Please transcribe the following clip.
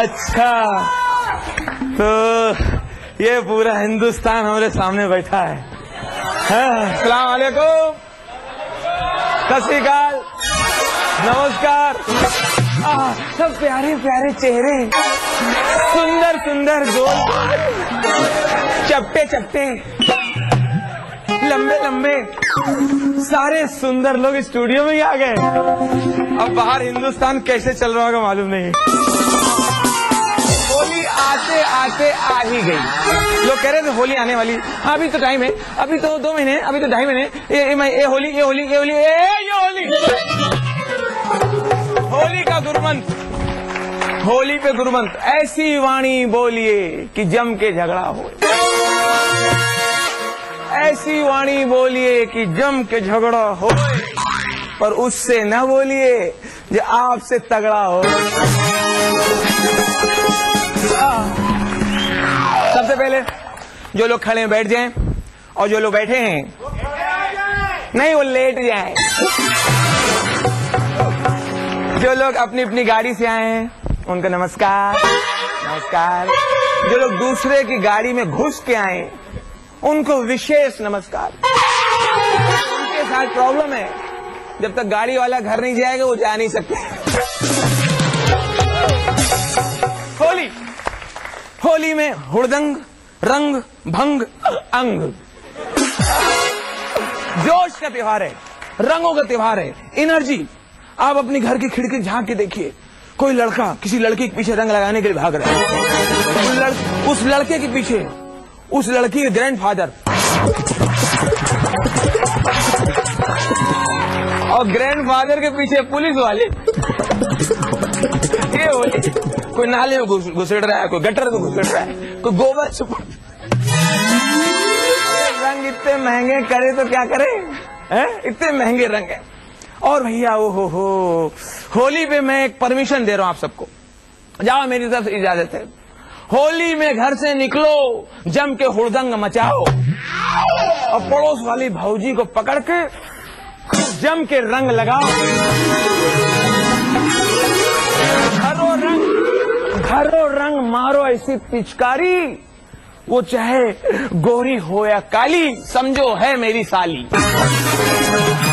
अच्छा, तो ये पूरा हिंदुस्तान हमारे सामने बैठा है। अस्सलाम वालेकुम, सत श्री अकाल, नमस्कार। सब प्यारे प्यारे चेहरे, सुंदर सुंदर गोल, चपटे चपटे, लंबे लंबे, सारे सुंदर लोग स्टूडियो में ही आ गए। अब बाहर हिंदुस्तान कैसे चल रहा होगा मालूम नहीं। होली आते आते आ ही गई। लोग कह रहे थे होली आने वाली, हाँ अभी तो टाइम है, अभी तो 2 महीने, अभी तो 2.5 महीने, ये होली ये होली ये होली ये होली। होली का गुरुमंत्र, होली पे गुरुमंत्र, ऐसी वाणी बोलिए कि जम के झगड़ा हो, ऐसी वाणी बोलिए कि जम के झगड़ा हो, पर उससे न बोलिए जो आपसे तगड़ा हो। सबसे पहले जो लोग खड़े हैं बैठ जाएं, और जो लोग बैठे हैं नहीं वो लेट जाएं। जो लोग अपनी अपनी गाड़ी से आए हैं उनको नमस्कार नमस्कार। जो लोग दूसरे की गाड़ी में घुस के आए उनको विशेष नमस्कार। उनके साथ प्रॉब्लम है, जब तक गाड़ी वाला घर नहीं जाएगा वो जा नहीं सकते। होली, होली में हुड़दंग रंग भंग अंग, जोश का त्योहार है, रंगों का त्योहार है, एनर्जी। आप अपनी घर की खिड़की झांक के देखिए, कोई लड़का किसी लड़की के पीछे रंग लगाने के लिए भाग रहा है। उस लड़के के पीछे उस लड़की के ग्रैंडफादर और ग्रैंडफादर के पीछे पुलिस वाले। ये होली, कोई नाले में घुसेड़ रहा है, कोई गटर में घुसेड़ रहा है, कोई गोबर छुप। रंग इतने महंगे करे तो क्या करे, इतने महंगे रंग है। और भैया ओ हो होली पे मैं एक परमिशन दे रहा हूं आप सबको, जाओ मेरी तरफ से इजाजत है। होली में घर से निकलो, जम के हुड़दंग मचाओ, और पड़ोस वाली भौजी को पकड़ के जम के रंग लगाओ। घरों रंग मारो ऐसी पिचकारी, वो चाहे गोरी हो या काली, समझो है मेरी साली।